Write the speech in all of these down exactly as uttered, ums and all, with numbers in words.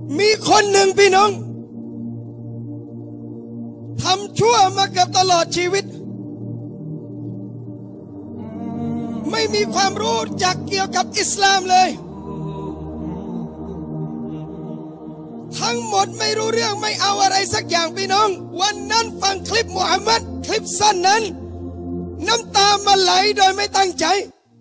มีคนหนึ่งพี่น้องทำชั่วมาเกือบตลอดชีวิตไม่มีความรู้จักเกี่ยวกับอิสลามเลยทั้งหมดไม่รู้เรื่องไม่เอาอะไรสักอย่างพี่น้องวันนั้นฟังคลิปมุฮัมมัดคลิปสั้นนั้นน้ำตามันไหลโดยไม่ตั้งใจ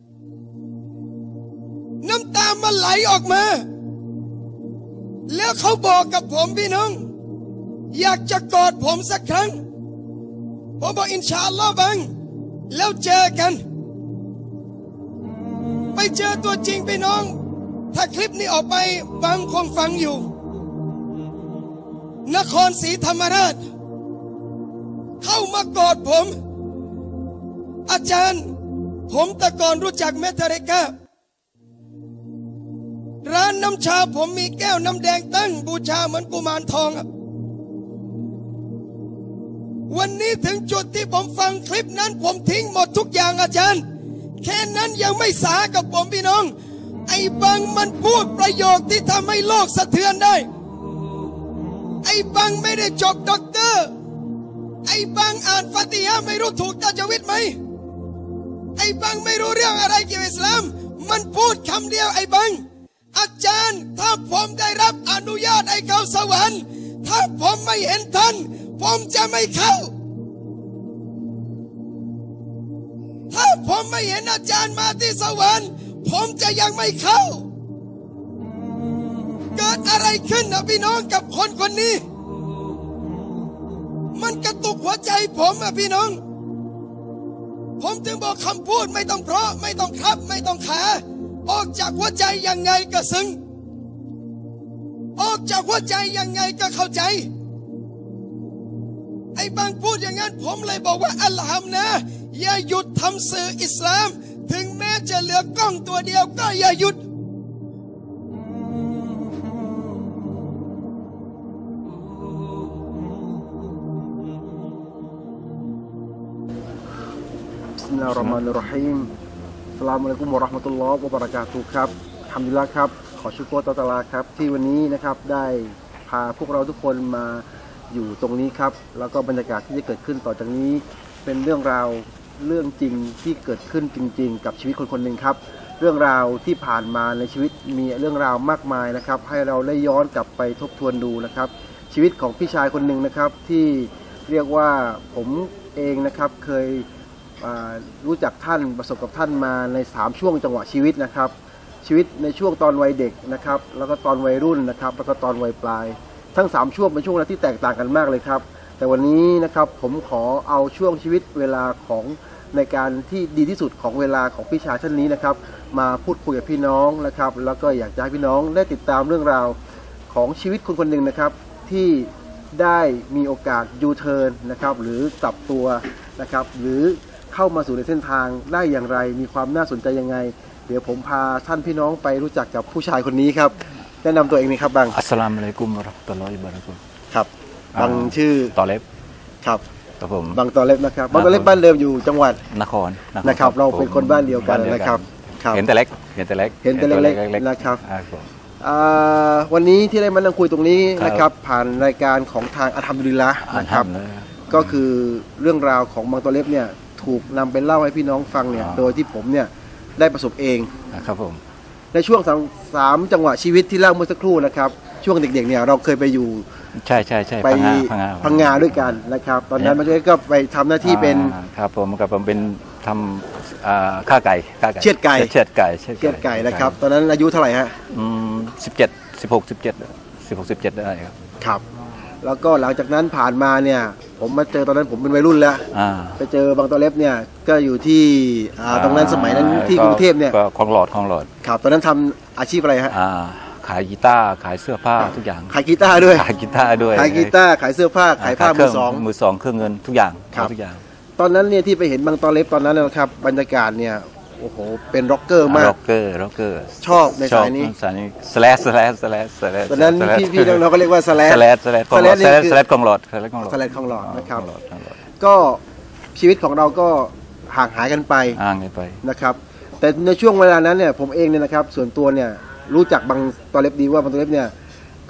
น้ำตามันไหลออกมาแล้วเขาบอกกับผมพี่น้องอยากจะกอดผมสักครั้งผมบอกอินชาอัลลอฮ์บังแล้วเจอกันไปเจอตัวจริงพี่น้องถ้าคลิปนี้ออกไปบางคงฟังอยู่นครศรีธรรมราชเข้ามากอดผมอาจารย์ผมแต่ก่อนรู้จักเมทาเรการ้านน้ำชาผมมีแก้วน้ำแดงตั้งบูชาเหมือนกุมารทองวันนี้ถึงจุดที่ผมฟังคลิปนั้นผมทิ้งหมดทุกอย่างอาจารย์แค่นั้นยังไม่สากับผมพี่น้องไอ้บังมันพูดประโยคที่ทำให้โลกสะเทือนได้ไอ้บังไม่ได้จบด็อกเตอร์ไอ้บังอ่านฟาติฮะห์ไม่รู้ถูกตาจวิตไหมไอ้บังไม่รู้เรื่องอะไรเกี่ยวกับอิสลามมันพูดคำเดียวไอ้บังอาจารย์ถ้าผมได้รับอนุญาตให้เข้าสวรรค์ถ้าผมไม่เห็นท่านผมจะไม่เข้าถ้าผมไม่เห็นอาจารย์มาที่สวรรค์ผมจะยังไม่เข้าเกิดอะไรขึ้นนะพี่น้องกับคนคนนี้มันกระตุกหัวใจผมอะพี่น้องผมถึงบอกคำพูดไม่ต้องเพราะไม่ต้องครับไม่ต้องขาออกจากหัวใจยังไงก็ซึ้งออกจากหัวใจยังไงก็เข้าใจไอ้บางพูดอย่างนั้นผมเลยบอกว่าอัลฮัมนะอย่าหยุดทำสื่ออิสลามถึงแม้จะเหลือกล้องตัวเดียวก็อย่าหยุดบิสมิลลาฮิรเราะห์มานิรเราะฮีมอัสสลามุอะลัยกุมวะเราะห์มะตุลลอฮ์วะบะเราะกาตุฮ์ครับอัลฮัมดุลิลละห์ครับขอชุกรอัลลอฮ์ตะอาลาครับที่วันนี้นะครับได้พาพวกเราทุกคนมาอยู่ตรงนี้ครับแล้วก็บรรยากาศที่จะเกิดขึ้นต่อจากนี้เป็นเรื่องราวเรื่องจริงที่เกิดขึ้นจริงๆกับชีวิตคนคนหนึ่งครับเรื่องราวที่ผ่านมาในชีวิตมีเรื่องราวมากมายนะครับให้เราได้ย้อนกลับไปทบทวนดูนะครับชีวิตของพี่ชายคนหนึ่งนะครับที่เรียกว่าผมเองนะครับเคยรู้จักท่านประสบกับท่านมาในสามช่วงจังหวะชีวิตนะครับชีวิตในช่วงตอนวัยเด็กนะครับแล้วก็ตอนวัยรุ่นนะครับแล้วก็ตอนวัยปลายทั้งสามช่วงเป็นช่วงเวลาที่แตกต่างกันมากเลยครับแต่วันนี้นะครับผมขอเอาช่วงชีวิตเวลาของในการที่ดีที่สุดของเวลาของพี่ชายท่านนี้นะครับมาพูดคุยกับพี่น้องนะครับแล้วก็อยากจะให้พี่น้องได้ติดตามเรื่องราวของชีวิตคนคนหนึ่งนะครับที่ได้มีโอกาสยูเทิร์นนะครับหรือกลับตัวนะครับหรือเข้ามาสู่ในเส้นทางได้อย่างไรมีความน่าสนใจยังไงเดี๋ยวผมพาท่านพี่น้องไปรู้จักกับผู้ชายคนนี้ครับแนะนำตัวเองนี่ครับบังอัสสลามุอะลัยกุมวะเราะห์มะตุลลอฮิวะบะเราะกาตุฮ์ครับบังชื่อตอเล็บครับครับผมบังตอเล็บนะครับบังตอเล็บบ้านเดิมอยู่จังหวัดนครนะครับเราเป็นคนบ้านเดียวกันนะครับเห็นแต่เล็กเห็นแต่เล็กเห็นแต่เล็กนะครับวันนี้ที่ได้มานั่งคุยตรงนี้นะครับผ่านรายการของทางอัลฮัมดุลิลละห์นะครับก็คือเรื่องราวของบังตอเล็บเนี่ยถูกนำไปเล่าให้พี่น้องฟังเนี่ยโดยที่ผมเนี่ยได้ประสบเองครับผมในช่วงสามจังหวะชีวิตที่เล่าเมื่อสักครู่นะครับช่วงเด็กๆเนี่ยเราเคยไปอยู่ใช่ใช่ใช่ไปพังงาด้วยกันนะครับตอนนั้นมันก็ไปทำหน้าที่เป็นครับผมกับผมเป็นทำข้าไก่เชือดไก่เชือดไก่เชือดไก่นะครับตอนนั้นอายุเท่าไหร่ฮะอืมสิบเจ็ดสิบหกสิบเจ็ดสิบหกสิบเจ็ดได้ครับครับแล้วก็หลังจากนั้นผ่านมาเนี่ยผมมาเจอตอนนั้นผมเป็นวัยรุ่นแล้วไปเจอบางตอเล็บเนี่ยก็อยู่ที่ตรงนั้นสมัยนั้นที่กรุงเทพเนี่ยคลองหลอดคลองหลอดครับตอนนั้นทำอาชีพอะไรฮะขายกีตาร์ขายเสื้อผ้าทุกอย่างขายกีตาร์ด้วยขายกีตาร์ด้วยขายกีตาร์ขายเสื้อผ้าขายผ้ามือสองมือสองเครื่องเงินทุกอย่างทุกอย่างตอนนั้นเนี่ยที่ไปเห็นบางตอเล็บตอนนั้นนะครับบรรยากาศเนี่ยโอ้โหเป็นร็อกเกอร์มากร็อกเกอร์ร็อกเกอร์ชอบในสายนี้สายนี้สแลชสแลชสแลชสแลชตอนนั้นพี่พี่เราก็เรียกว่าสแลชสแลชสแลชสแลชสแลชกองหลอดสแลชกองหลอดสแลชกองหลอดนะครับก็ชีวิตของเราก็ห่างหายกันไปห่างกันไปนะครับแต่ในช่วงเวลานั้นเนี่ยผมเองเนี่ยนะครับส่วนตัวเนี่ยรู้จักบางตอเล็บดีว่าบางตอเล็บเนี่ย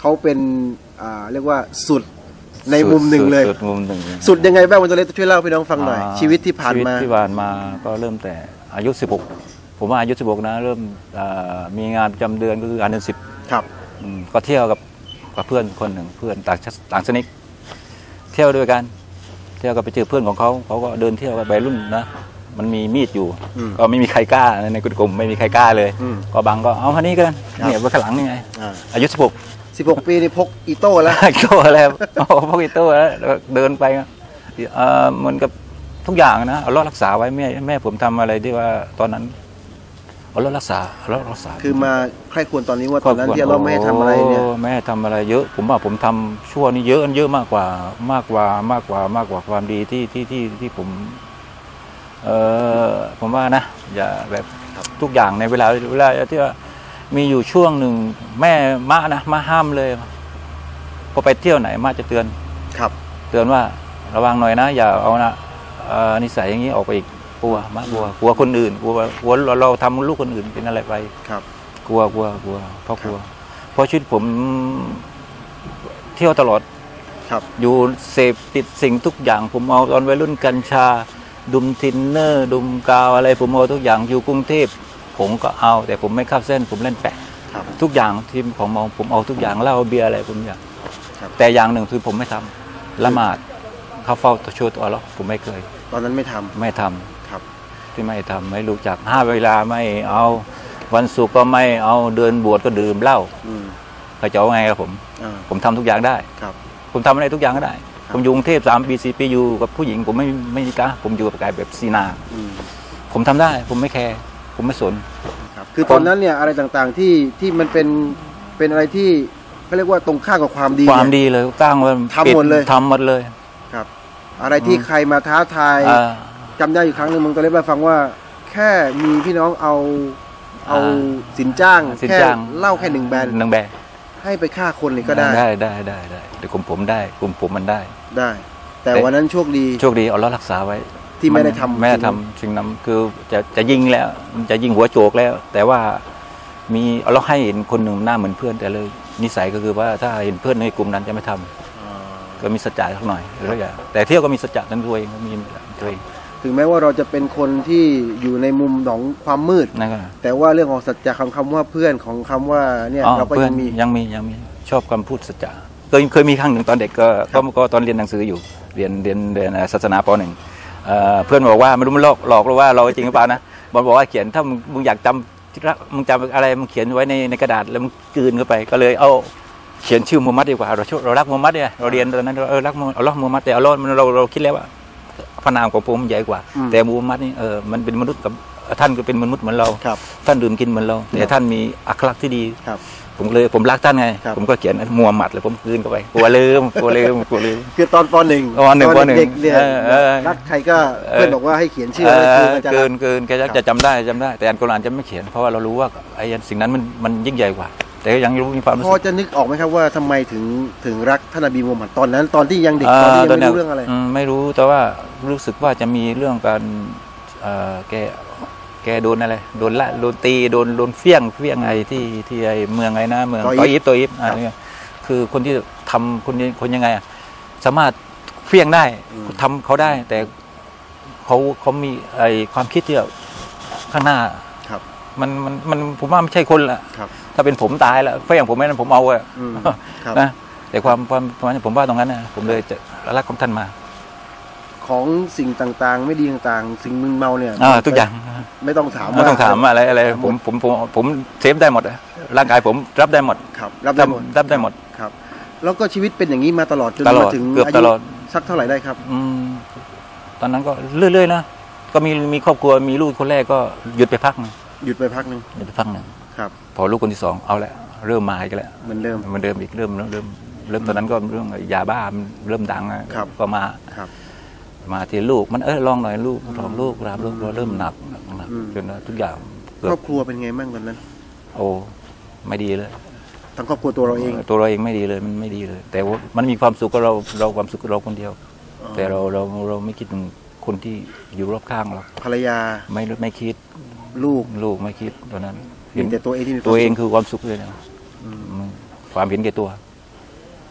เขาเป็นอ่าเรียกว่าสุดในมุมหนึ่งเลยสุดมุมหนึ่งสุดยังไงบ้างวันตัวเล็กช่วยเล่าพี่น้องฟังหน่อยชีวิตที่ผ่านมาชีวิตที่ผ่านมาก็เริ่มแต่อายุสิบหกผมว่าอายุสิบหกนะเริ่มมีงานประจำเดือนก็คืออันเดือนสิบครับก็เที่ยวกับกับเพื่อนคนหนึ่งเพื่อนต่างต่างชนิดเที่ยวด้วยกันเที่ยวกับไปเจอเพื่อนของเขาเขาก็เดินเที่ยวกับวัยรุ่นนะมันมีมีดอยู่ก็ไม่มีใครกล้าในกลุ่มไม่มีใครกล้าเลยก็บังก็เอาคันนี้กันเนี่ยไว้ข้างหลังนี่ไงอายุสิบหกสิบหกปีนี่พกอีโต้แล้วอีโต้แล้วพกอีโต้แล้วเดินไปเหมือนกับทุกอย่างนะเอารอดรักษาไว้แม่แม่ผมทำอะไรที่ว่าตอนนั้นเอารอดรักษาเอารอดรักษาคือมาใครควรตอนนี้ว่าตอนนั้นที่เราไม่ให้ทำอะไรเนี่ยแม่ทำอะไรเยอะผมว่าผมทำชั่วนี่เยอะเยอะมากกว่ามากกว่ามากกว่ามากกว่าความดีที่ที่ที่ที่ผมเออผมว่านะอย่าแบบทุกอย่างในเวลาเวลาที่ว่ามีอยู่ช่วงหนึ่งแม่มานะมาห้ามเลยพอไปเที่ยวไหนมาจะเตือนครับเตือนว่าระวังหน่อยนะอย่าเอานะนิสัยอย่างนี้ออกไปอีกกลัวมากกลัวกลัวคนอื่นกลัวกลัวเราทำลูกคนอื่นเป็นอะไรไปครับกลัวกลัวกลัวเพราะกลัวเพราะชีวิตผมเที่ยวตลอดครับอยู่เสพติดสิ่งทุกอย่างผมเอาตอนวัยรุ่นกัญชาดุมทินเนอร์ดุมกาวอะไรผมเอาทุกอย่างอยู่กรุงเทพผมก็เอาแต่ผมไม่ข้ามเส้นผมเล่นแปะทุกอย่างที่ของมองผมเอาทุกอย่างเหล้าเบียร์อะไรผมอยากแต่อย่างหนึ่งคือผมไม่ทำละหมาดเขาเฝ้าตัวช่วยตัวเราผมไม่เคยตอนนั้นไม่ทำไม่ทำครับที่ไม่ทำไม่รู้จักห้าเวลาไม่เอาวันศุกร์ก็ไม่เอาเดินบวชก็ดื่มเหล้าเขาจะเอาไงกับผมผมทำทุกอย่างได้ผมทำอะไรทุกอย่างก็ได้ผมอยู่กรุงเทพสามปีสี่ปีอยู่กับผู้หญิงผมไม่ไม่กล้าผมอยู่กับกายแบบซีนาผมทำได้ผมไม่แคร์ผมไม่สนคือตอนนั้นเนี่ยอะไรต่างๆที่ที่มันเป็นเป็นอะไรที่เขาเรียกว่าตรงข้ามกับความดีความดีเลยตั้งว่าทำหมดเลยทำหมดเลยครับอะไรที่ใครมาท้าทายจำได้อยู่ครั้งหนึ่งมึงก็เลยไปฟังว่าแค่มีพี่น้องเอาเอาสินจ้างแค่เล่าแค่หนึ่งแบนหนึ่งแบนให้ไปฆ่าคนเลยก็ได้ได้ได้ได้ได้แต่กลุ่มผมได้กลุ่มผมมันได้ได้แต่วันนั้นโชคดีโชคดีเอาล้อรักษาไว้ที่ไม่ได้ทำไม่ได้ทำสิ่งนั้นคือจะจะยิงแล้วจะยิงหัวโจกแล้วแต่ว่ามีเราให้เห็นคนหนึ่งหน้าเหมือนเพื่อนแต่เลยนิสัยก็คือว่าถ้าเห็นเพื่อนในกลุ่มนั้นจะไม่ทำก็มีสัจจะสักหน่อยแล้วอย่างแต่เที่ยวก็มีสัจจะนั้นด้วยมีตัวเองถึงแม้ว่าเราจะเป็นคนที่อยู่ในมุมของความมืดแต่ว่าเรื่องของสัจจะคำคำว่าเพื่อนของคำว่าเนี่ยเราก็ยังมียังมียังมีชอบคำพูดสัจจะเคยเคยมีครั้งหนึ่งตอนเด็กก็ก็ตอนเรียนหนังสืออยู่เรียนเรียนเรียนศาสนาป.หนึ่งเพื่อนบอกว่าไม่รู้มันหลอกหลอกหรือว่าเราจริงหรือเปล่านะบอลบอกว่าเขียนถ้ามึงอยากจำมึงจำอะไรมึงเขียนไว้ในในกระดาษแล้วมึงกลืนเข้าไปก็เลยเอาเขียนชื่อมูฮัมหมัดดีกว่าเราชอบเรารักมูฮัมหมัดเนี่ยเราเรียนตอนนั้นเออรักอัลลอฮ์มูฮัมหมัดแต่อัลลอฮ์เราเราคิดแล้วว่าพระนามของผมใหญ่กว่าแต่มูฮัมหมัดนี่เออมันเป็นมนุษย์กับท่านก็เป็นมนุษย์เหมือนเราท่านดื่มกินเหมือนเราแต่ท่านมีอัคลักษณ์ที่ดีผมเลยผมรักท่านไงผมก็เขียนมูฮัมหมัดเลยผมกลืนเข้าไปกลัวลืมกลัวลืมกลัวลืมคือตอนป.หนึ่งป.หนึ่งป.หนึ่งเด็กเนี่ยรักใครก็เพื่อนบอกว่าให้เขียนชื่อเกินเกินแกจะจำได้จำได้แต่อันกุรอานจะไม่เขียนเพราะว่าเรารู้ว่าไอ้สิ่งนั้นมันมันยิ่งใหญ่กว่าแต่ยังรู้มีความรู้สึกพอจะนึกออกไหมครับว่าทำไมถึงถึงรักท่านนบีมูฮัมหมัดตอนนั้นตอนที่ยังเด็กตอนที่ยังไม่รู้เรื่องอะไรไม่รู้แต่ว่ารู้สึกว่าจะมีเรื่องการแกแกโดนอะไรโดนละโดนตีโดนโดนเฟี้ยงเฟี้ยงไอ้ที่ที่ไอ้เมืองไงนะเมืองตออิฟตออิฟอะไรเงี้ยคือคนที่ทำคนคนยังไงอ่ะสามารถเฟี้ยงได้ทำเขาได้แต่เขาเขามีไอ้ความคิดที่ข้างหน้ามันมันมันผมว่าไม่ใช่คนละถ้าเป็นผมตายแล้วเฟี้ยงผมไม่นั้นผมเอาอะนะแต่ความความผมว่าตรงนั้นนะผมเลยจะรักของท่านมาของสิ่งต่างๆไม่ดีต่างๆสิ่งมึนเมาเนี่ยทุกอย่างไม่ต้องถามไม่ต้องถามอะไรอะไรผมผมผมผมเซฟได้หมดร่างกายผมรับได้หมดครับรับได้หมดรับได้หมดครับแล้วก็ชีวิตเป็นอย่างนี้มาตลอดจนมาถึงอายุสักเท่าไหร่ได้ครับอืมตอนนั้นก็เรื่อยๆนะก็มีมีครอบครัวมีลูกคนแรกก็หยุดไปพักนึงหยุดไปพักนึงหยุดไปพักนึงครับพอลูกคนที่สองเอาละเริ่มมาอีกแล้วเหมือนเดิมเหมือนเดิมอีกเริ่มเริ่มเริ่มตอนนั้นก็เรื่องยาบ้าเริ่มดังก็มามาที่ลูกมันเออลองหน่อยลูกลองลูกรับลูกเราเริ่มหนักหนักจนทุกอย่างครอบครัวเป็นไงบ้างตอนนั้นโอ้ไม่ดีเลยทั้งครอบครัวตัวเราเองตัวเราเองไม่ดีเลยมันไม่ดีเลยแต่ว่ามันมีความสุขกับเราเราความสุขกับเราคนเดียวแต่เราเราเราไม่คิดถึงคนที่อยู่รอบข้างเราภรรยาไม่ไม่คิดลูกลูกไม่คิดตอนนั้นเห็นแต่ตัวเองที่ตัวเองคือความสุขเลยนะความเห็นแก่ตัว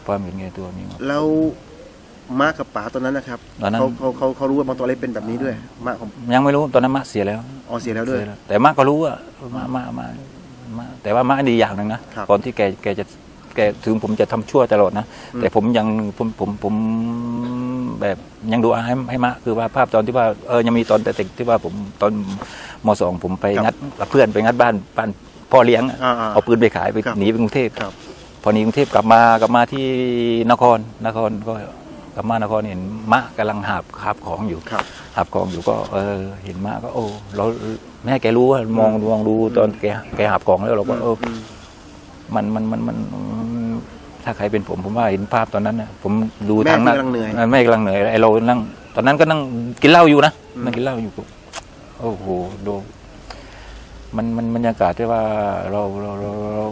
ความเห็นแก่ตัวมีหมดแล้วม้ากับป๋าตอนนั้นนะครับตอนนั้นเขาเขาเขาเขารู้ว่าบางตัวเล็กเป็นแบบนี้ด้วยม้าของยังไม่รู้ตอนนั้นมะเสียแล้วอ๋อเสียแล้วด้วยเสียแล้วแต่มะก็รู้ว่ามามามามาแต่ว่ามาดีอย่างหนึ่งนะครับ ก่อนที่แกแกจะแกถึงผมจะทำชั่วตลอดนะอืมแต่ผมยังผมผมผมแบบยังดูอาให้ให้มะคือว่าภาพตอนที่ว่าเออยังมีตอนแต่เด็กที่ว่าผมตอนมสองผมไปงัดกับเพื่อนไปงัดบ้านบ้านพ่อเลี้ยงอะอ่าๆเอาปืนไปขายไปครับหนีไปกรุงเทพครับพอหนีกรุงเทพกลับมากลับมาที่นครนครก็กลับมานครเห็นมะกำลังหาบหาบของอยู่ครับหาบของอยู่ก็เออเห็นมะก็โอ้เราแม่แกรู้ว่ามองมองดูตอนแกแกหาบของแล้วเราก็เอออืมมันมันมันมันถ้าใครเป็นผมผมว่าเห็นภาพตอนนั้นนะผมดูแม่ทางนั้นกำลังเหนื่อยแม่กำลังเหนื่อยไอเรานั่งตอนนั้นก็นั่งกินเหล้าอยู่นะอืมนั่งกินเหล้าอยู่โอ้โหดูมันมันบรรยากาศที่ว่าเราเราเราเรา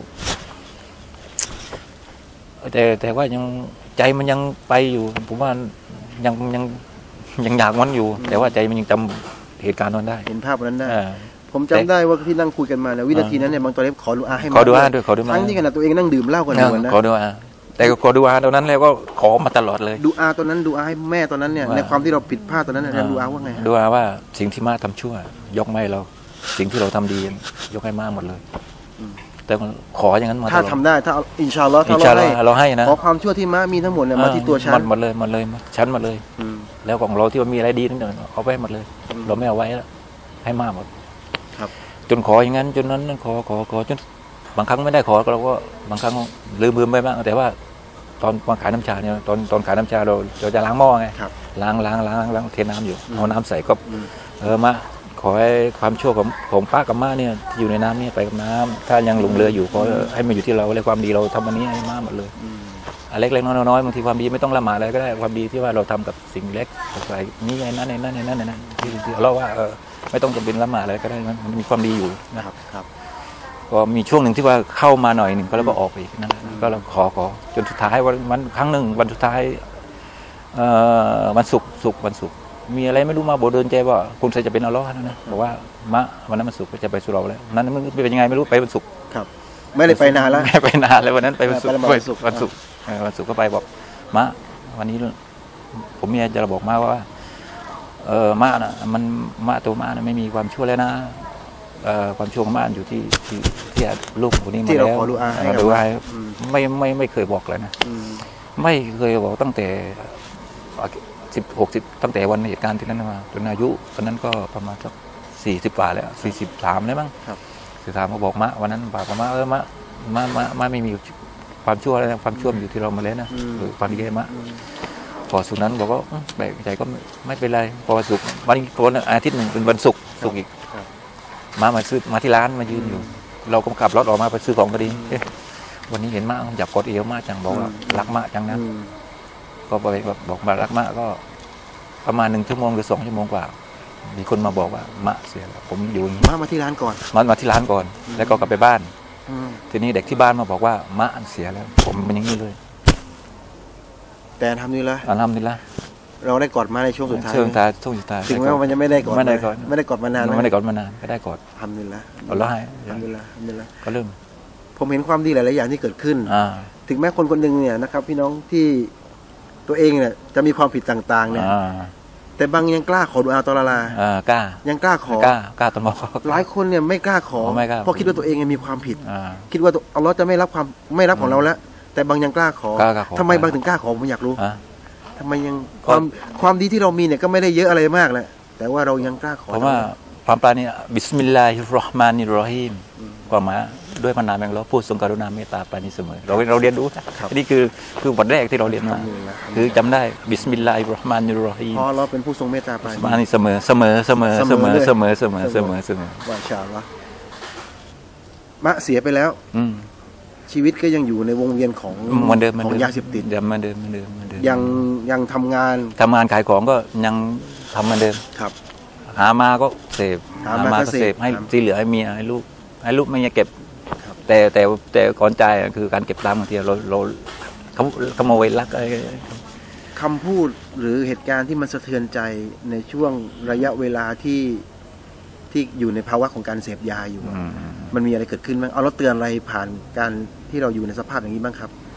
แต่แต่ว่ายังใจมันยังไปอยู่ผมว่ายังยังยังอยากมันอยู่ แต่ว่าใจมันยังจำเหตุการณ์นั้นได้เห็นภาพวันนั้นได้อ่าผมจำได้ว่าที่นั่งคุยกันมาเนี่ยวินาทีนั้นเนี่ยบางตัวเล็กขอดูอาให้ขอดูอาด้วยขอดูอาทั้งที่ขณะตัวเองนั่งดื่มเหล้ากันอยู่นะขอดูอาแต่ขอดูอาตอนนั้นแล้วก็ขอมาตลอดเลยดูอาตอนนั้นดูอาให้แม่ตอนนั้นเนี่ยว่าในความที่เราผิดพลาดตอนนั้นเนี่ยดูอาว่าไงฮะดูอาว่าสิ่งที่มาทำชั่ว ยกไม่เรา สิ่งที่เราทำดี ยกให้มาหมดเลยอืมแต่ขออย่างนั้นมาตลอดถ้าทำได้ถ้าเอาอินชาอัลลอฮ์อิถ้านชาเราอัลลอฮ์ให้เราให้นะขอความชั่วที่ม้ามีทั้งหมดเนี่ยมาที่ตัวฉันหมดหมดเลยหมดเลยชั้นหมดเลยอืมแล้วของเราที่มันมีอะไรดีนิดหน่อยเอาไปให้หมดเลยอืมเราไม่เอาไว้แล้วให้มาหมดครับจนขออย่างนั้นจนนั้นขอขอขอจนบางครั้งไม่ได้ขอเราก็บางครั้งลืมลืมไปบ้างแต่ว่า ตอนมาขายน้ำชาเนี่ยตอนตอนขายน้ำชาเราเราจะล้างหม้อไงครับล้างล้างล้างล้างเทน้ำอยู่อืมเอาน้ำใส่ก็อืมเออมาขอให้ความชั่วของของป้ากับม่าเนี่ยที่อยู่ในน้ำเนี่ยไปกับน้ำถ้ายังหลงเรืออยู่ขอให้มันอยู่ที่เราเลยความดีเราทำวันนี้ให้มาหมดเลยอืมอันเล็กๆน้อยๆบางทีความดีไม่ต้องละหมาดอะไรก็ได้ความดีที่ว่าเราทำกับสิ่งเล็กอะไรนี่ไอ้นั่นไอ้นั่นไอ้นั่นไอ้นั่นที่ที่เราว่าเออไม่ต้องจำเป็นละหมาดอะไรก็ได้มันมันมีความดีอยู่นะครับครับก็มีช่วงหนึ่งที่ว่าเข้ามาหน่อยหนึ่งก็แล้วก็ออกไปอีกนั่นแหละก็เราขอขอจนสุดท้ายวันวันครั้งหนึ่งวันสุดท้ายเอ่อวันศุกร์ศุกร์วันศุกร์มีอะไรไม่รู้มาบอกเดินใจว่าคุณใส่จะเป็นอัลเลาะห์นะนะบอกว่ามะวันนั้นมันศุกร์ก็จะไปสุเราแล้วนั้นมันเป็นยังไงไม่รู้ไปวันศุกร์ครับ ไม่ได้ไปนานแล้วไม่ไปนานเลยวันนั้นไปวันศุกร์ไปวันศุกร์วันศุกร์เออวันศุกร์ก็ไปบอกมะวันนี้ผมมีจะบอกมาว่าเออมะนะมันมะตัวมะนะไม่มีความชั่วแล้วนะเอ่อความชั่วของมะอยู่ที่ที่ที่ลูกคนนี้มาที่เราแล้วขอดูอาให้กับดูอาอืมไม่ไม่ไม่เคยบอกเลยนะอืมไม่เคยบอกตั้งแต่สิบหกสิบตั้งแต่วันเหตุการณ์ที่นั้นมาจนอายุตอนนั้นก็ประมาณสักสี่สิบกว่าแล้วสี่สิบสามแล้วมั้งครับสี่สามเขาบอกมะวันนั้นบอกมะเออมะมะมะมะไม่มีความชั่วอะไรความชั่วมันอยู่ที่เรามาแล้วนะอืมหรือความดีแค่มะอืมพอสุดนั้นบอกว่าอืมแปลกใจก็ไม่ไม่เป็นไรพอวันศุกร์วันนี้วันอาทิตย์หนึ่งเป็นวันศุกร์ศุกร์อีกครับมามาซื้อมาที่ร้านมายืนอยู่ เราก็ขับรถออกมาไปซื้อของพอดีเอ๊ะวันนี้เห็นมะอยากกดเอวมากจังบอกว่ารักมะจังนะอืมก็ไปบอกมารักมะก็ประมาณหนึ่งชั่วโมงหรือสองชั่วโมงกว่า มีคนมาบอกว่ามะเสียแล้วผมอยู่อย่างนี้มามาที่ร้านก่อนมามาที่ร้านก่อน แล้วก็กลับไปบ้านอืมทีนี้เด็กที่บ้านมาบอกว่ามะเสียแล้ว ผมเป็นอย่างนี้เลยแต่ทำนี่ละอัลฮัมดุลิลละเราได้กอดมาในช่วงสุดท้ายเชิงตาช่วงสุดท้ายถึงแม้ว่ามันจะไม่ได้กอดไม่ได้กอดไม่ได้กอดมานานไม่ได้กอดมานานก็ได้กอดทำนี่ละเอาละให้ทำนี่ละทำนี่ละก็เริ่มผมเห็นความดีหลาย ๆ อย่างที่เกิดขึ้นอ่าถึงแม้คนคนหนึ่งเนี่ยนะครับพี่น้องที่ตัวเองเนี่ยจะมีความผิดต่าง ๆ เนี่ยอ่าแต่บางยังกล้าขอดุอาตอลาลาอ่ากล้ายังกล้าขอกล้ากล้าตอนบอกหลายคนเนี่ยไม่กล้าขออ๋อไม่กล้าเพราะคิดว่าตัวเองเนี่ยมีความผิดอ่าคิดว่าอัลลอฮ์จะไม่รับความไม่รับของเราแล้ว แต่บางยังกล้าขอกล้ากล้าขอทำไมบางถึงกล้าขอผมอยากรู้อ่าทำไมยังความความดีที่เรามีเนี่ยก็ไม่ได้เยอะอะไรมากแหละแต่ว่าเรายังกล้าขอเพราะว่าความปราณีบิสมิลลาฮิรเราะห์มานิรเราะฮีมความหมายด้วยพระนามแห่งเราผู้ทรงกรุณาเมตตาปราณีเสมอเราเราเรียนรู้นะนี่คือคือบทแรกที่เราเรียนมาคือจำได้บิสมิลลาฮิรเราะห์มานิรเราะฮีมเพราะเราเป็นผู้ทรงเมตตาปราณีปราณีเสมอเสมอเสมอเสมอเสมอเสมอเสมอเสมอว่าอินชาอัลลอฮ์มะเสียไปแล้วอืมชีวิตก็ยังอยู่ในวงเวียนของเหมือนเดิมเหมือนของเดิมยาเสพติดเดิมเหมือนเดิมเหมือนเดิมเหมือนเดิมยังยังทำงานทำงานขายของก็ยังทำเหมือนเดิมครับหามาก็เสพหามาก็ก็เสเสพพให้ครับที่เหลือให้เมียให้ลูกให้ลูกไม่เก็บครับแต่แต่แต่ก่อนใจายอะคือการเก็บตังค์บางทีเราเราเขาขโมยลักอะไรคำพูดหรือเหตุการณ์ที่มันสะเทือนใจในช่วงระยะเวลาที่ที่อยู่ในภาวะของการเสพยาอยู่อะอืมมันมีอะไรเกิดขึ้นบ้างเอาเราเตือนอะไรผ่านการที่เราอยู่ในสภาพอย่างนี้บ้างครับ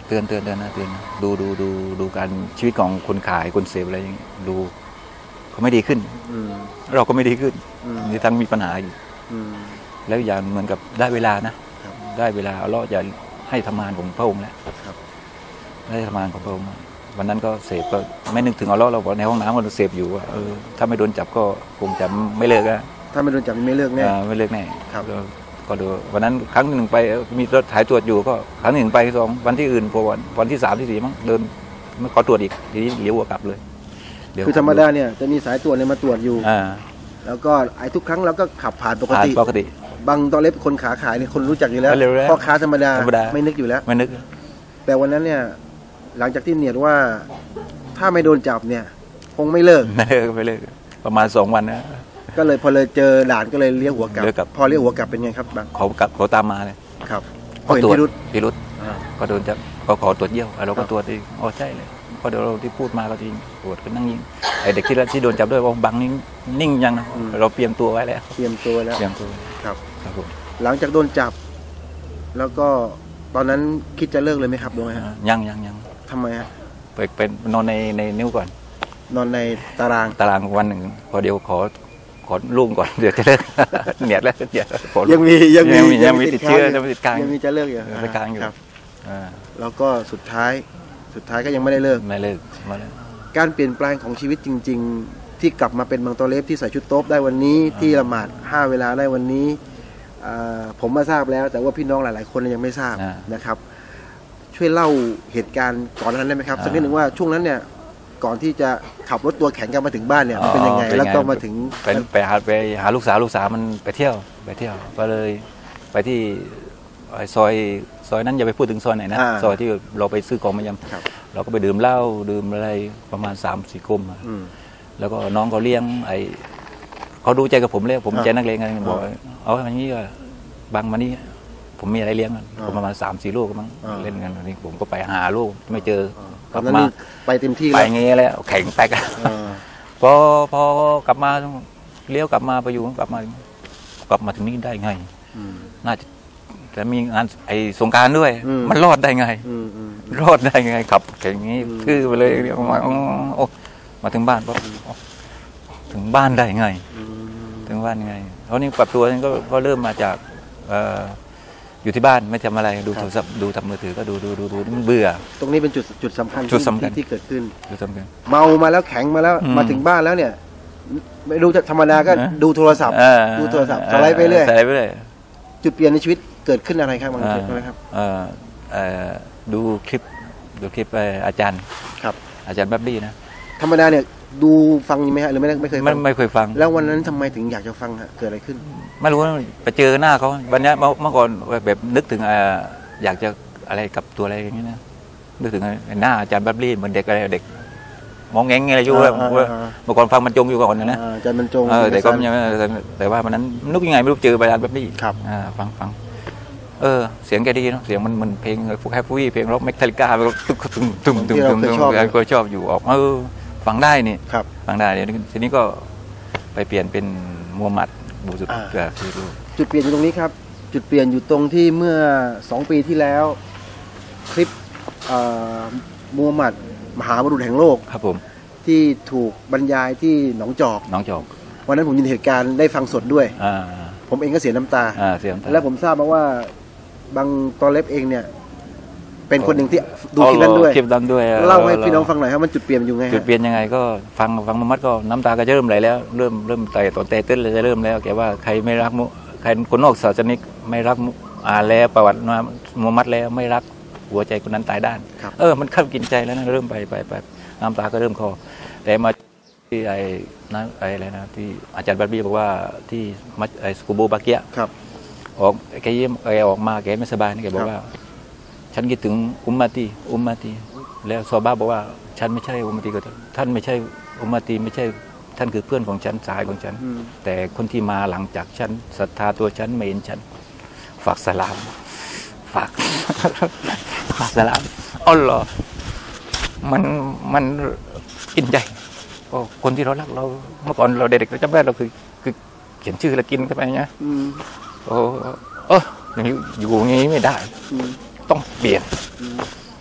เตือนเตือนเตือนนะเตือนนะดูดูดูดูการชีวิตของคนขายคนเสพอะไรอย่างนี้ดูเขาไม่ดีขึ้นเราก็ไม่ดีขึ้นมีทั้งมีปัญหาอยู่แล้วอย่างเหมือนกับได้เวลานะได้เวลาเราจะให้ทำงานของพระองค์แล้วได้ทำงานของพระองค์วันนั้นก็เสพก็ไม่นึกถึงเอาเราเราบอกในห้องน้ำก็เสพอยู่ว่าเออถ้าไม่โดนจับก็คงจะไม่เลิกอะถ้าไม่โดนจับไม่เลิกแน่ไม่เลิกแน่ครับก็ดูวันนั้นครั้งหนึ่งไปมีรถถ่ายตรวจอยู่ก็ครั้งหนึ่งไปสองวันที่อื่นพอวันวันที่สามที่สี่มั้งเดินไม่ขอตรวจอีกทีนี้เลี้ยวกลับเลยคือธรรมดาเนี่ยจะมีสายตรวจเนี่ยมาตรวจอยู่แล้วก็ไอ้ทุกครั้งเราก็ขับผ่านปกติปกติบางตอนเล็บคนขาขายเนี่ยคนรู้จักอยู่แล้วพ่อค้าธรรมดาไม่นึกอยู่แล้วไม่นึกแต่วันนั้นเนี่ยหลังจากที่เนียดว่าถ้าไม่โดนจับเนี่ยคงไม่เลิกไม่เลิกไม่เลิกประมาณสองวันนะก็เลยพอเลยเจอด่านก็เลยเลี้ยวหัวกลับพอเลี้ยวหัวกลับเป็นไงครับบางเขากลับเขาตามมาเลยครับพอเห็นพิรุธพิรุธก็โดนจับก็ขอตรวจเยี่ยวเราก็ตรวจที่อ๋อใช่เลยพอเดี๋ยวเราที่พูดมาก็จริงตรวจก็นั่งยิงไอเด็กที่ที่โดนจับด้วยว่าบังนิ่งนิ่งยังนะเราเตรียมตัวไว้แล้วเตรียมตัวแล้วเตรียมตัวครับครับผมหลังจากโดนจับแล้วก็ตอนนั้นคิดจะเลิกเลยไหมครับดวงฮะยังยังยังทำไมฮะไปเป็นนอนในในนิ้วก่อนนอนในตารางตารางวันหนึ่งพอเดี๋ยวขอขอลุ่มก่อนเดี๋ยวจะเลิกเหนียดแล้วเหนียดยังมียังมียังมีติดเชื้อยังมีติดกลางยังมีจะเลิกอยู่ติดกลางอยู่ครับแล้วก็สุดท้ายสุดท้ายก็ยังไม่ได้เลิกไม่เลิกไม่เลิกการเปลี่ยนแปลงของชีวิตจริงๆที่กลับมาเป็นบางตัวเล็บที่ใส่ชุดโต๊ะได้วันนี้ที่ละหมาดห้าเวลาได้วันนี้ผมมาทราบแล้วแต่ว่าพี่น้องหลายๆคนยังไม่ทราบนะครับช่วยเล่าเหตุการณ์ก่อนนั้นได้ไหมครับสักนิดหนึ่งว่าช่วงนั้นเนี่ยก่อนที่จะขับรถตัวแข็งกันมาถึงบ้านเนี่ยมันเป็นยังไงแล้วก็มาถึงไปไปหาไปหาลูกสาวลูกสาวมันไปเที่ยวไปเที่ยวก็เลยไปที่ซอยซอยนั้นอย่าไปพูดถึงซอยไหนนะซอยที่เราไปซื้อของมายำเราก็ไปดื่มเหล้าดื่มอะไรประมาณสามสี่กลมแล้วก็น้องเขาเลี้ยงไอเขาดูใจกับผมเลยผมใจนักเลงกันบอกเอาอย่างนี้ก็บางวันนี้ผมมีอะไรเลี้ยงกันผมประมาณสามสี่ลูกมั้งเล่นกันวันนี้ผมก็ไปหาลูกไม่เจอกลับมาไปเต็มที่ไปงี้แล้วแข่งแตกพอพอกลับมาเลี้ยวกลับมาไปอยู่กลับมากลับมาถึงนี่ได้ไงน่าจะจะมีงานไอ้สงการด้วยมันรอดได้ไงรอดได้ไงขับแข่งงี้คือไปเลยมาโอ้มาถึงบ้านปั๊บถึงบ้านได้ไงถึงบ้านไงเพราะนี่ปรับตัวก็ก็เริ่มมาจากอยู่ที่บ้านไม่ทำอะไรดูโทรศัพท์ดูทำมือถือก็ดูดูดูดูมันเบื่อตรงนี้เป็นจุดจุดสำคัญจุดสำคัญที่เกิดขึ้นจุดสำคัญเมามาแล้วแข็งมาแล้วมาถึงบ้านแล้วเนี่ยไม่ดูธรรมดาก็ดูโทรศัพท์ดูโทรศัพท์สไลด์ไปเรื่อยสไลด์ไปเรื่อยจุดเปลี่ยนในชีวิตเกิดขึ้นอะไรครับบางทีนะครับดูคลิปดูคลิปอาจารย์ครับอาจารย์แบ๊บบี้นะธรรมดาเนี่ยดูฟังไหมฮะหรือไม่ไม่เคยฟังไม่เคยฟังแล้ววันนั้นทำไมถึงอยากจะฟังฮะเกิดอะไรขึ้นไม่รู้ไปเจอหน้าเขาวันนี้เมื่อก่อนแบบนึกถึงอยากจะอะไรกับตัวอะไรอย่างนี้นะนึกถึงหน้าอาจารย์แบ๊บบี้เหมือนเด็กอะไรเด็กมองแงงอะไรอยู่แล้วเมื่อก่อนฟังมันจงอยู่ก่อนนะอาจารย์มันจงแต่ก็ยังแต่ว่าวันนั้นนึกยังไงไม่รู้เจออาจารย์แบ๊บบี้ครับฟังฟังเออเสียงแกดีเนาะเสียงมันมันเพลงฟูแฮปปี้เพลงร็อกเมทัลลิก้าตึ้งตึ้งตึ้งตึ้งตึ้งตึ้งก็ชอบอยู่ออกเออฟังได้นี่ฟังได้เนี่ยทีนี้ก็ไปเปลี่ยนเป็นมูฮัมหมัดบูซุดเกลือคือจุดเปลี่ยนอยู่ตรงนี้ครับจุดเปลี่ยนอยู่ตรงที่เมื่อสองปีที่แล้วคลิปมูฮัมหมัดมหาบุรุษแห่งโลกครับผมที่ถูกบรรยายที่หนองจอกหนองจอกวันนั้นผมยินเหตุการณ์ได้ฟังสดด้วยผมเองก็เสียน้ำตาแล้วผมทราบมาว่าบางตอนเล็บเองเนี่ยเป็นคนหนึ่งที่ดูคลิปนั้นด้วยคลิปนั้นด้วยเล่าให้พี่น้องฟังหน่อยครับมันจุดเปลี่ยนอยู่ไงจุดเปลี่ยนยังไงก็ฟังฟังมัดก็น้ำตาก็เริ่มไหลแล้วเริ่มเริ่มไต่ต่อเตะเต้นเลยจะเริ่มแล้วแกว่าใครไม่รักมุใครคนนอกศาสนิกไม่รักมุอ่านแล้วประวัติมุฮัมมัดแล้วไม่รักหัวใจคนนั้นตายด้านเออมันเข้ากินใจแล้วนะเริ่มไปไปไปน้ำตาก็เริ่มคอแต่มาที่ไอ้นั่นไอ้อะไรนะที่อาจารย์บัตบี้บอกว่าที่มัดไอ้สกูโบบาเกียครับออกแกยิ้มแกออกมาแกไม่สบายนี่แกบอกว่าฉันคิดถึงอุมมาตีอุมมาตีแล้วซอบ้าบอกว่าฉันไม่ใช่อุมมาตีก็ท่านไม่ใช่อุมมาตีไม่ใช่ท่านคือเพื่อนของฉันสายของฉันแต่คนที่มาหลังจากฉันศรัทธาตัวฉันไม่เห็นฉันฝากสลามฝากฝากสลามอ๋อเหรอมันมันกินใจก็คนที่เรารักเราเมื่อก่อนเราเด็กๆเราจำได้เราคือคือเขียนชื่อแล้วกินเข้าไปเงี้ยโอ้เอออย่างนี้อยู่อย่างนี้ไม่ได้ต้องเปลี่ยน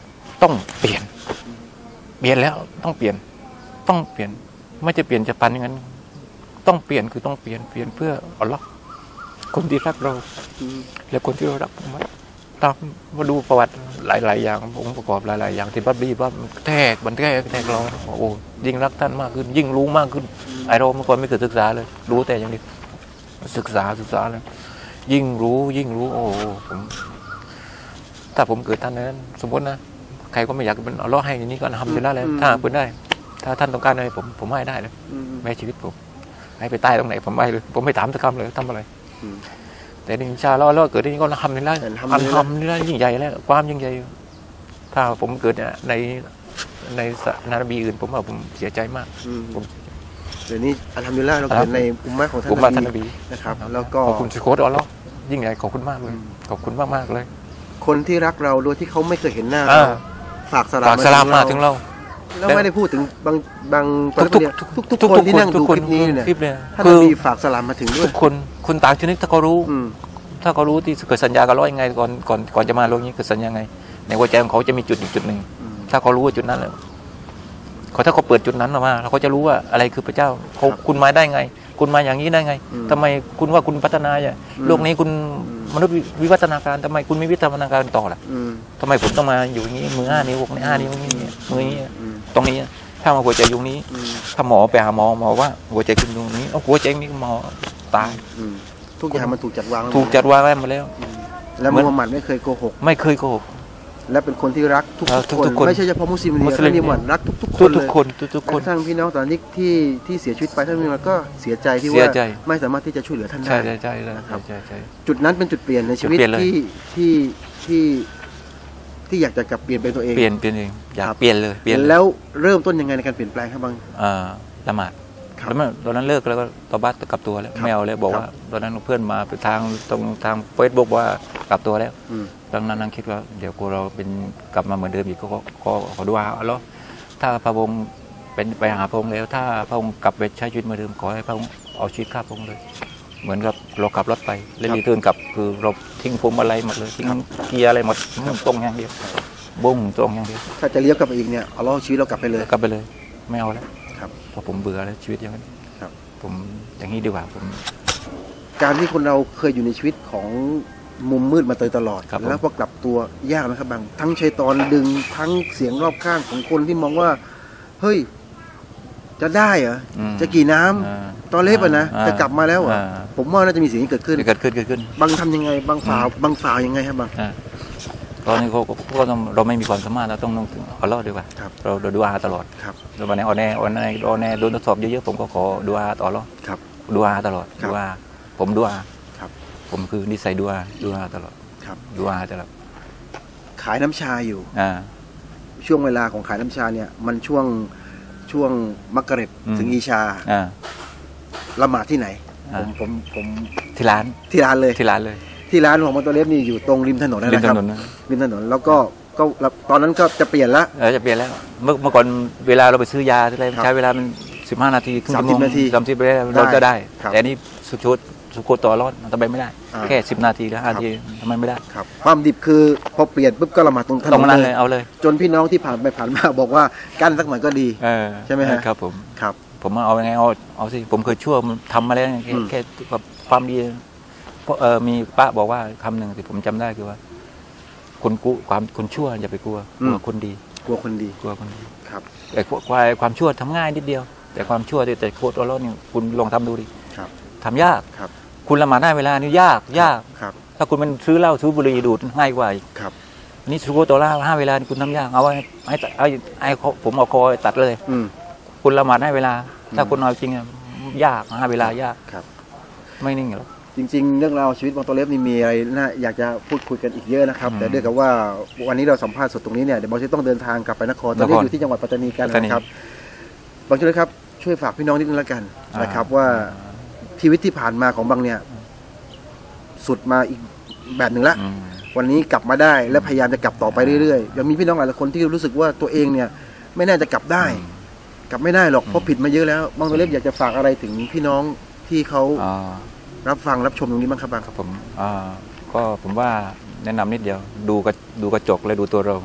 ต้องเปลี่ยนเปลี่ยนแล้วต้องเปลี่ยนต้องเปลี่ยนไม่จะเปลี่ยนจะปันอย่างนั้นต้องเปลี่ยนคือต้องเปลี่ยนเปลี่ยนเพื่ออัลลอฮ์คนที่รักเราและคนที่เรารักมันตามมาดูประวัติหลายๆอย่างองค์ประกอบหลายๆอย่างที่บับบี้บับแทกมันแทกแทกเราโอ้ยิ่งรักท่านมากขึ้นยิ่งรู้มากขึ้นไอเราเมื่อก่อนไม่เคยศึกษาเลยรู้แต่อย่างนี้ศึกษาศึกษาเลยยิ่งรู้ยิ่งรู้โอ้ผมถ้าผมเกิดท่านนั้นสมมตินะใครก็ไม่อยากเป็นอัลลอฮ์ให้อย่างนี้ก็ทำไปแล้วเลยถ้าเป็นได้ถ้าท่านต้องการอะไรผมผมให้ได้เลยแม้ชีวิตผมให้ไปใต้ตรงไหนผมให้เลยผมไม่ถามสักคำเลยทำอะไรแต่อินชาอัลลอฮ์แล้วเกิดที่นี่ก็ทำนี่ได้ทำนี่ได้ยิ่งใหญ่แล้วความยิ่งใหญ่ถ้าผมเกิดในในนบีอื่นผมว่าผมเสียใจมากผมเดี๋ยวนี้อัลฮัมดุลิลละห์เราเกิดในอุมมะของท่านนบีนะครับแล้วก็ขอบคุณสิโค้ดอัลลอฮ์ยิ่งใหญ่ขอบคุณมากเลยขอบคุณมากมากเลยคนที่รักเราโดยที่เขาไม่เคยเห็นหน้าเราฝากสลามมาถึงเราแล้วไม่ได้พูดถึงบางบางทุกทุกทุกคนที่นั่งดูคลิปนี้เนี่ยท่านนบีฝากสลามมาถึงด้วยทุกคนคนต่างชนิดถ้าเขารู้ถ้าเขารู้ที่เกิดสัญญากันร้อยยังไงก่อนก่อนก่อนจะมาโลกนี้เกิดสัญญาไงในหัวใจของเขาจะมีจุดอีกจุดหนึ่งถ้าเขารู้ว่าจุดนั้นแล้วเขาถ้าเขาเปิดจุดนั้นออกมาเขาจะรู้ว่าอะไรคือพระเจ้าเขาคุณมาได้ไงคุณมาอย่างนี้ได้ไงทำไมคุณว่าคุณพัฒนาอย่างโลกนี้คุณมนุษย์วิวัฒนาการทำไมคุณไม่วิวัฒนาการต่อล่ะทำไมผมต้องมาอยู่อย่างนี้มือห้านิ้วในห้านิ้วนี้มือนี้ตรงนี้ถ้ามาหัวใจยุงนี้ถ้าหมอไปหาหมอหมอว่าหัวใจคุณยุงนี้เอาหัวใจนี้หมอตายทุกอย่างมันถูกจัดวางถูกจัดวางไว้หมดแล้วแล้วมุฮัมมัดไม่เคยโกหกไม่เคยโกหกและเป็นคนที่รักทุกคนไม่ใช่เฉพาะมุสลิมเดียวท่านมุฮัมมัดรักทุกๆคนเลยทุกคนทุกคนทั้งพี่น้องตอนนี้ที่ที่เสียชีวิตไปท่านมุฮัมมัดก็เสียใจที่ว่าไม่สามารถที่จะช่วยเหลือท่านได้ใช่ใช่ใช่ครับจุดนั้นเป็นจุดเปลี่ยนในชีวิตที่ที่ที่ที่อยากจะกลับเปลี่ยนเป็นตัวเองเปลี่ยนเปลี่ยนเองอยากเปลี่ยนเลยเปลี่ยนแล้วเริ่มต้นยังไงในการเปลี่ยนแปลงครับบางอ่าละหมาดแล้วตอนนั้นเลิกแล้วก็ตบัตกลับตัวแล้วแมวเลยบอกว่าตอนนั้นเพื่อนมาไปทางตรงทางเฟซบุ๊กว่ากลับตัวแล้วดังนั้นนั่งคิดว่าเดี๋ยวกูเราเป็นกลับมาเหมือนเดิมอีกก็ขอขอดูอาแล้วถ้าพระองค์เป็นไปหาพระองค์แล้วถ้าพระองค์กลับไปใช้ชีวิตเหมือนเดิมขอให้พระองค์เอาชีวิตข้าพระองค์เลยเหมือนกับเราขับรถไปแล้วรีเทิร์นกลับคือเราทิ้งพวงมาลัยหมดเลยทิ้งเกียร์อะไรหมดตรงอย่างเดียวบุ้งตรงอย่างเดียวถ้าจะเลี้ยวกลับไปอีกเนี่ยเอาเราชีวิตเรากลับไปเลยกลับไปเลยไม่เอาแล้วเพราะผมเบื่อแล้วชีวิตอย่างนี้ผมอย่างนี้ดีกว่าผมการที่คนเราเคยอยู่ในชีวิตของมุมมืดมาโดยตลอดแล้วพอกลับตัวยากนะครับบางทั้งชัยฏอนดึงทั้งเสียงรอบข้างของคนที่มองว่าเฮ้ยจะได้เหรอจะกี่น้ำตอนเล็บอ่ะนะจะกลับมาแล้วอ่ะผมว่าน่าจะมีสิ่งนี้เกิดขึ้นเกิดขึ้นเกิดขึ้นบางทำยังไงบางฝ่าบางฝ่ายังไงครับบางตอนนี้เขาก็ต้องเราไม่มีความสามารถเราต้องต้องขอรอดดีกว่าเราเราดูอาตลอดแล้ววันนี้ออนแอร์ออนแอร์ออนแอร์โดนทดสอบเยอะๆผมก็ขอดูอาต่อรอดดูอาตลอดดูอาผมดูอาผมคือนิสัยดูอาดูอาตลอดดูอาตลอดขายน้ำชาอยู่ช่วงเวลาของขายน้ำชาเนี่ยมันช่วงช่วงมักริบถึงอีชาละหมาดที่ไหนผมผมผมที่ร้านที่ร้านเลยที่ร้านเลยที่ร้านของมอเตอร์เลฟนี่อยู่ตรงริมถนนนะครับริมถนนแล้วก็ก็ตอนนั้นก็จะเปลี่ยนละเออจะเปลี่ยนแล้วเมื่อเมื่อก่อนเวลาเราไปซื้อยาอะไรใช้เวลามันสิบห้านาทีครึ่งชั่วโมงสามสิบนาทีเราจะได้แต่นี้สุดชุดสุโขตัวรอดทำไมไม่ได้แค่สิบนาทีแล้วห้านาทีทำไมไม่ได้ครับความดิบคือพอเปลี่ยนปุ๊บก็ละหมาดตรงถนนเลยเอาเลยจนพี่น้องที่ผ่านไปผ่านมาบอกว่ากั้นสักหน่อยก็ดีใช่ไหมฮะครับผมครับผมเอาไงเอาเอาสิผมเคยชั่วทำมาแล้วแค่ความดีเพราะเออมีป้าบอกว่าคำหนึ่งที่ผมจำได้คือว่าคนกู้ความคนชั่วอย่าไปกลัวกลัวคนดีกลัวคนดีกลัวคนดีครับแต่ความความชั่วทำง่ายนิดเดียวแต่ความชั่วแต่โคตรร้อนนี่คุณลองทำดูดิทำยากคุณละหมาดได้เวลานี่ยากยากถ้าคุณมันซื้อเหล้าซื้อบุหรี่ดูดง่ายกว่าครับนี่สุโขตัวล่าห้าเวลาคุณทำยากเอาไว้ให้ไอ้ไอ้ผมเอาคอตัดเลยคุณละหมาดได้เวลาถ้าคุณเอาจริงยากห้าเวลายากไม่นิ่งหรอกจริงๆเรื่องราวชีวิตมอเตอร์เลฟนี่มีอะไรน่าอยากจะพูดคุยกันอีกเยอะนะครับแต่ด้วยกับว่าวันนี้เราสัมภาษณ์สดตรงนี้เนี่ยเดี๋ยวบางทีต้องเดินทางกลับไปนครตอนนี้อยู่ที่จังหวัดปัตตานีกันนะครับบางทีนะครับช่วยฝากพี่น้องนิดนึงแล้วกันนะครับว่าชีวิตที่ผ่านมาของบางเนี่ยสุดมาอีกแบบหนึ่งละวันนี้กลับมาได้และพยายามจะกลับต่อไปเรื่อยๆยังมีพี่น้องหลายคนที่รู้สึกว่าตัวเองเนี่ยไม่น่าจะกลับได้กลับไม่ได้หรอกเพราะผิดมาเยอะแล้วบางตัวเล็กอยากจะฝากอะไรถึงพี่น้องที่เขารับฟังรับชมตรงนี้บ้างครับบางครับผมก็ผมว่าแนะนำนิดเดียวดูกระดูกระจกและดูตัวเรา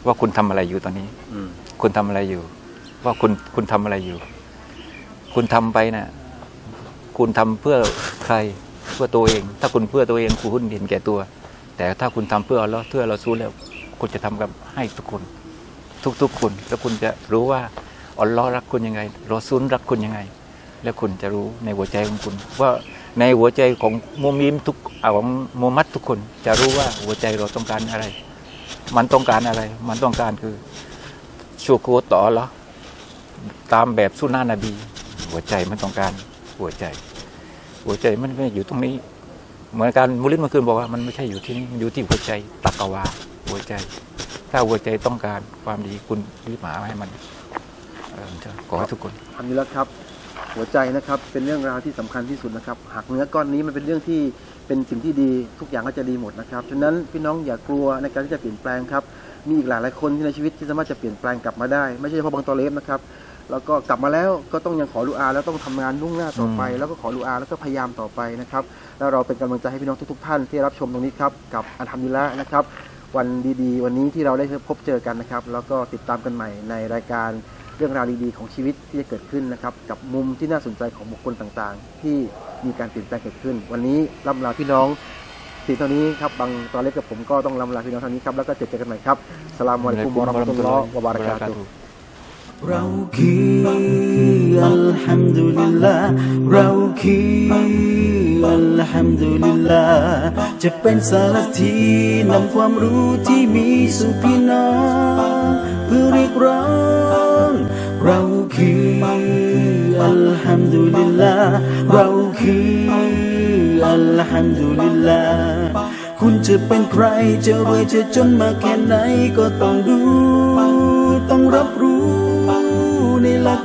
ว่าคุณทำอะไรอยู่ตอนนี้คุณทำอะไรอยู่ ว่าคุณคุณทำอะไรอยู่ คุณทำไปนะ่ะคุณทำเพื่อใครเพื่อตัวเอง ถ้าคุณเพื่อตัวเองคุณเห็นแก่ตัว แต่ถ้าคุณทำเพื่อเราเพื่อเราสู้แล้วคุณจะทำกับให้ทุกคนทุกๆคนแล้วคุณจะรู้ว่าอัลลอฮ์รักคุณยังไงรอซูลรักคุณยังไงแล้วคุณจะรู้ในหัวใจของคุณว่าในหัวใจของมุมินทุกของมุฮัมมัดทุกคนจะรู้ว่าหัวใจเราต้องการอะไรมันต้องการอะไรมันต้องการคือชูโกต่อแล้วตามแบบสุนนะนบีหัวใจมันต้องการหัวใจหัวใจมันไม่อยู่ตรงนี้เหมือนการมุลิมเมื่อคืนบอกว่ามันไม่ใช่อยู่ที่นี่มันอยู่ที่หัวใจตักวาหัวใจถ้าหัวใจต้องการความดีคุณรีบหาให้มันขอให้ทุกคนทำนี้แล้วครับหัวใจนะครับเป็นเรื่องราวที่สำคัญที่สุดนะครับหากเนื้อก้อนนี้มันเป็นเรื่องที่เป็นสิ่งที่ดีทุกอย่างก็จะดีหมดนะครับฉะนั้นพี่น้องอย่ากลัวในการที่จะเปลี่ยนแปลงครับมีอีกหลายหลายคนที่ในชีวิตที่สามารถจะเปลี่ยนแปลงกลับมาได้ไม่ใช่เฉพาะบางตอเลฟนะครับแล้วก็กลับมาแล้วก็ต้องยังขอดุอาแล้วต้องทำงานมุ่งหน้าต่อไปแล้วก็ขอดุอาแล้วก็พยายามต่อไปนะครับแล้วเราเป็นกำลังใจให้พี่น้องทุกๆท่านที่รับชมตรงนี้ครับกับอัลฮัมดุลิลละห์นะครับวันดีๆวันนี้ที่เราได้พบเจอกันนะครับแล้วก็ติดตามกันใหม่ในรายการเรื่องราวดีๆของชีวิตที่จะเกิดขึ้นนะครับกับมุมที่น่าสนใจของบุคคลต่างๆที่มีการเปลี่ยนแปลงเกิดขึ้นวันนี้ล่ำลาพี่น้องสิ่งเท่านี้ครับบางตอนเล็กกับผมก็ต้องล่ำลาพี่น้องเท่านี้ครับแล้วก็เจอกันใหม่ครับอัสสลามุอะลัยกุมวะเราะห์มะตุลลอฮ์วะบะเราะกาตุฮ์เราคืออัลฮัมดุลิลลาห์เราคืออัลฮัมดุลิลลาห์จะเป็นสารทีนำความรู้ที่มีสู่พี่น้องเพื่อเรียกร้องเราคืออัลฮัมดุลิลลาห์เราคืออัลฮัมดุลิลลาห์คุณจะเป็นใครจะรวยจะจนมากแค่ไหนก็ต้องดูต้องรับรู้ในหลัก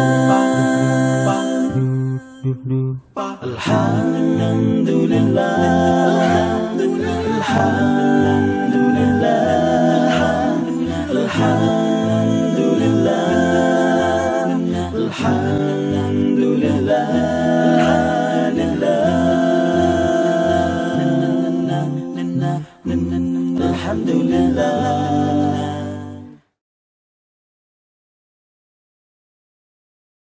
การอัลฮัมดุลิลลาห์อัลฮัมดุลิลลาห์อัลฮัมดุลิลลาห์อัลฮัมดุลิลลาห์ลิลลาห์อัลฮัมดุลิลลาห์